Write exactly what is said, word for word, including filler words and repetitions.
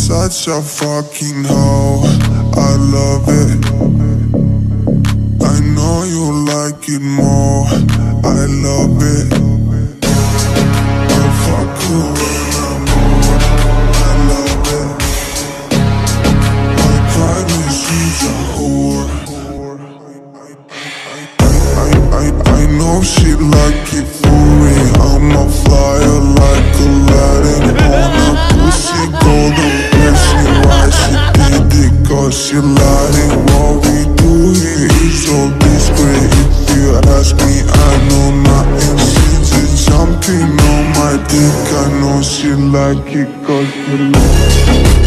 such a fucking hoe, I love it. I know you like it more, I love it. I fuck you when I'm bored, I love it. My private she's a whore. I, I, I know she like it for me. I'm a flyer like Aladdin on a pussy golden blessing. Why she did it? Cause she lied. What we do here is so discreet. If you ask me, I know nothing. She's just jumping on my dick. I know she like it cause she like it.